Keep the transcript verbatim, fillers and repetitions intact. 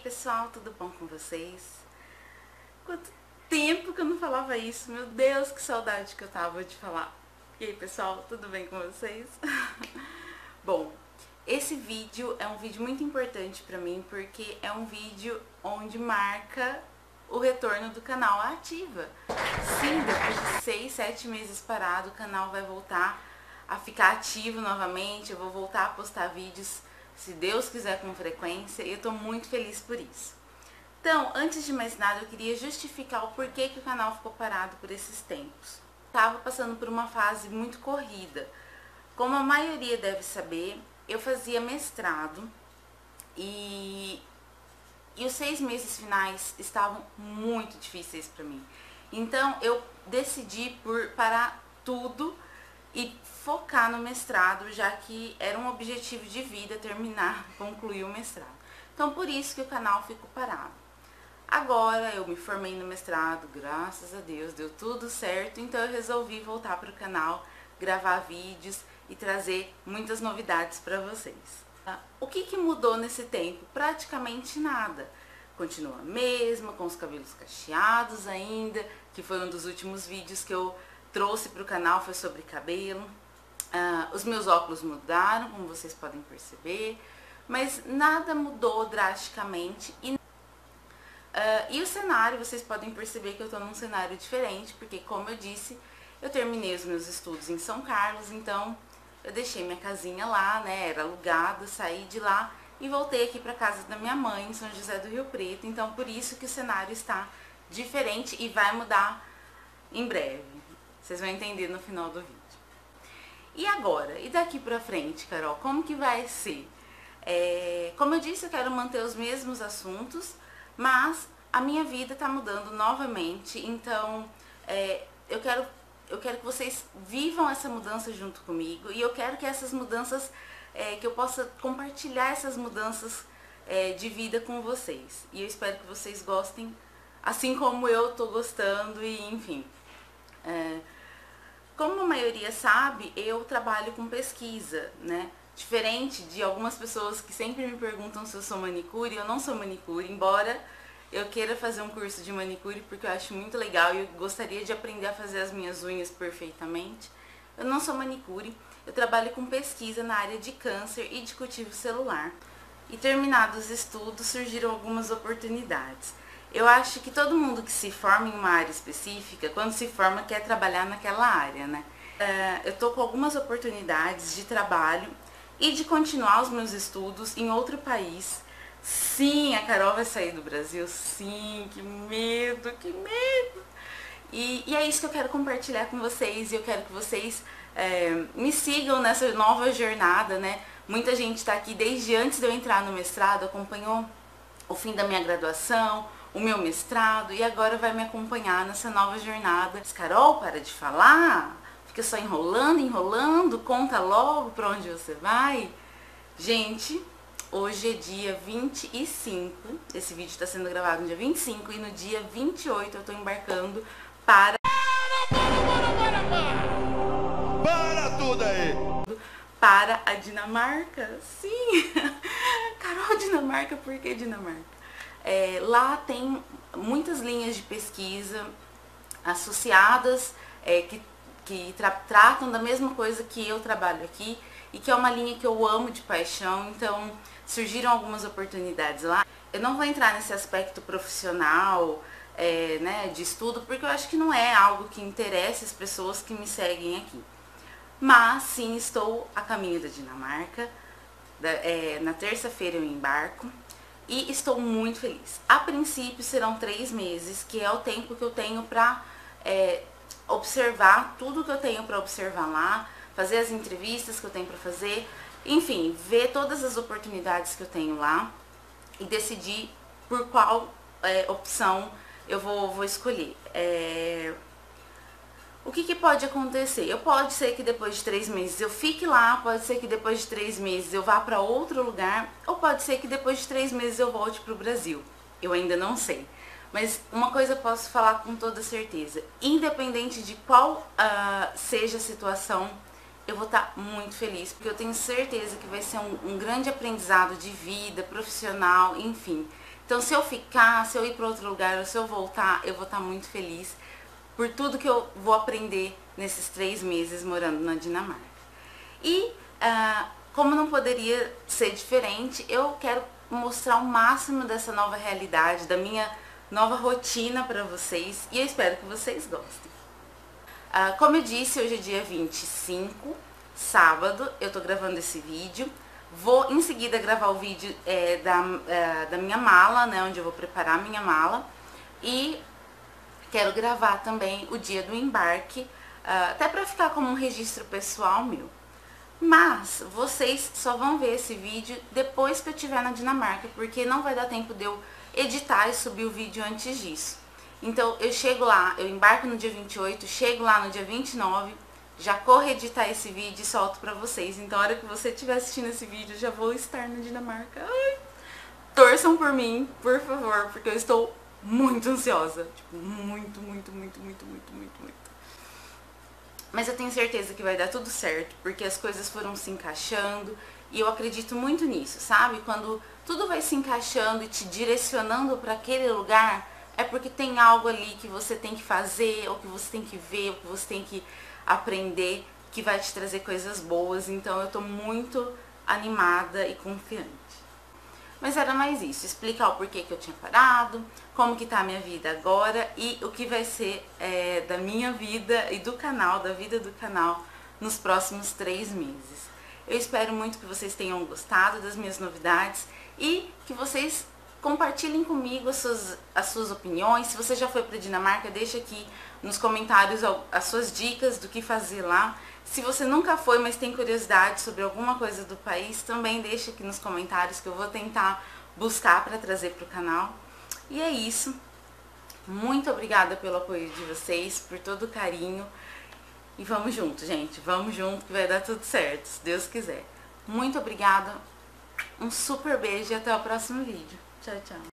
pessoal, tudo bom com vocês? Quanto tempo que eu não falava isso, meu Deus, que saudade que eu tava de falar. E aí pessoal, tudo bem com vocês? Bom, esse vídeo é um vídeo muito importante pra mim porque é um vídeo onde marca o retorno do canal à ativa. Sim, depois de seis, sete meses parado, o canal vai voltar a ficar ativo novamente, eu vou voltar a postar vídeos, se Deus quiser, com frequência, e eu tô muito feliz por isso. Então, antes de mais nada, eu queria justificar o porquê que o canal ficou parado por esses tempos. Estava passando por uma fase muito corrida. Como a maioria deve saber, eu fazia mestrado e, e os seis meses finais estavam muito difíceis para mim. Então, eu decidi por parar tudo e focar no mestrado, já que era um objetivo de vida terminar, concluir o mestrado. Então, por isso que o canal ficou parado. Agora eu me formei no mestrado, graças a Deus, deu tudo certo, então eu resolvi voltar para o canal, gravar vídeos e trazer muitas novidades para vocês. Tá? O que, que mudou nesse tempo? Praticamente nada. Continua a mesma, com os cabelos cacheados ainda, que foi um dos últimos vídeos que eu trouxe para o canal, foi sobre cabelo. Uh, os meus óculos mudaram, como vocês podem perceber, mas nada mudou drasticamente. E, uh, e o cenário, vocês podem perceber que eu estou num cenário diferente, porque como eu disse, eu terminei os meus estudos em São Carlos, então eu deixei minha casinha lá, né, era alugada, saí de lá e voltei aqui para casa da minha mãe, em São José do Rio Preto, então por isso que o cenário está diferente e vai mudar em breve. Vocês vão entender no final do vídeo. E agora? E daqui pra frente, Carol? Como que vai ser? É, como eu disse, eu quero manter os mesmos assuntos, mas a minha vida tá mudando novamente, então é, eu, quero, eu quero que vocês vivam essa mudança junto comigo e eu quero que essas mudanças, é, que eu possa compartilhar essas mudanças é, de vida com vocês. E eu espero que vocês gostem, assim como eu tô gostando e enfim. É, como a maioria sabe, eu trabalho com pesquisa, né? Diferente de algumas pessoas que sempre me perguntam se eu sou manicure, eu não sou manicure, embora eu queira fazer um curso de manicure porque eu acho muito legal e eu gostaria de aprender a fazer as minhas unhas perfeitamente. Eu não sou manicure, eu trabalho com pesquisa na área de câncer e de cultivo celular. E terminados os estudos, surgiram algumas oportunidades. Eu acho que todo mundo que se forma em uma área específica, quando se forma, quer trabalhar naquela área, né? Uh, eu tô com algumas oportunidades de trabalho e de continuar os meus estudos em outro país. Sim, a Carol vai sair do Brasil, sim, que medo, que medo! E, e é isso que eu quero compartilhar com vocês e eu quero que vocês é, me sigam nessa nova jornada, né? Muita gente tá aqui desde antes de eu entrar no mestrado, acompanhou o fim da minha graduação, o meu mestrado e agora vai me acompanhar nessa nova jornada. Carol, para de falar, fica só enrolando, enrolando, conta logo pra onde você vai. Gente, hoje é dia vinte e cinco, esse vídeo está sendo gravado no dia vinte e cinco e no dia vinte e oito eu tô embarcando para... Para, para, para, para! Para tudo aí! Para a Dinamarca, sim! Carol, Dinamarca, por que Dinamarca? É, lá tem muitas linhas de pesquisa associadas é, que, que tra tratam da mesma coisa que eu trabalho aqui e que é uma linha que eu amo de paixão, então surgiram algumas oportunidades lá. Eu não vou entrar nesse aspecto profissional, é, né, de estudo, porque eu acho que não é algo que interessa as pessoas que me seguem aqui. Mas sim, estou a caminho da Dinamarca, da, é, na terça-feira eu embarco. E estou muito feliz. A princípio serão três meses, que é o tempo que eu tenho para é, observar tudo que eu tenho para observar lá, fazer as entrevistas que eu tenho para fazer, enfim, ver todas as oportunidades que eu tenho lá e decidir por qual é, opção eu vou, vou escolher. É... O que, que pode acontecer? Eu pode ser que depois de três meses eu fique lá, pode ser que depois de três meses eu vá para outro lugar, ou pode ser que depois de três meses eu volte para o Brasil. Eu ainda não sei. Mas uma coisa eu posso falar com toda certeza. Independente de qual uh, seja a situação, eu vou estar muito feliz, porque eu tenho certeza que vai ser um, um grande aprendizado de vida, profissional, enfim. Então se eu ficar, se eu ir para outro lugar ou se eu voltar, eu vou estar muito feliz por tudo que eu vou aprender nesses três meses morando na Dinamarca. E uh, como não poderia ser diferente, eu quero mostrar o máximo dessa nova realidade, da minha nova rotina para vocês, e eu espero que vocês gostem. Uh, como eu disse, hoje é dia vinte e cinco, sábado, eu tô gravando esse vídeo. Vou em seguida gravar o vídeo é, da, é, da minha mala, né, onde eu vou preparar a minha mala. E quero gravar também o dia do embarque, uh, até pra ficar como um registro pessoal meu. Mas vocês só vão ver esse vídeo depois que eu estiver na Dinamarca, porque não vai dar tempo de eu editar e subir o vídeo antes disso. Então eu chego lá, eu embarco no dia vinte e oito, chego lá no dia vinte e nove, já corro editar esse vídeo e solto pra vocês. Então a hora que você estiver assistindo esse vídeo, já vou estar na Dinamarca. Ai, torçam por mim, por favor, porque eu estou muito ansiosa. Tipo, muito, muito, muito, muito, muito, muito, muito. Mas eu tenho certeza que vai dar tudo certo, porque as coisas foram se encaixando e eu acredito muito nisso, sabe? Quando tudo vai se encaixando e te direcionando para aquele lugar, é porque tem algo ali que você tem que fazer, ou que você tem que ver, ou que você tem que aprender, que vai te trazer coisas boas. Então eu tô muito animada e confiante. Mas era mais isso, explicar o porquê que eu tinha parado, como que tá a minha vida agora e o que vai ser é, da minha vida e do canal, da vida do canal, nos próximos três meses. Eu espero muito que vocês tenham gostado das minhas novidades e que vocês compartilhem comigo as suas, as suas opiniões. Se você já foi para a Dinamarca, deixa aqui nos comentários as suas dicas do que fazer lá. Se você nunca foi, mas tem curiosidade sobre alguma coisa do país, também deixa aqui nos comentários que eu vou tentar buscar para trazer para o canal. E é isso. Muito obrigada pelo apoio de vocês, por todo o carinho. E vamos junto, gente. Vamos junto que vai dar tudo certo, se Deus quiser. Muito obrigada. Um super beijo e até o próximo vídeo. Tchau, tchau.